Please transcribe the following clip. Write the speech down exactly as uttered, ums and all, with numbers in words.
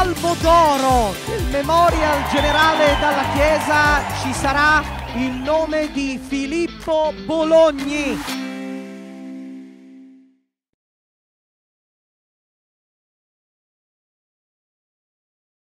Albo d'Oro, il memorial generale dalla Chiesa, ci sarà il nome di Filippo Bologni.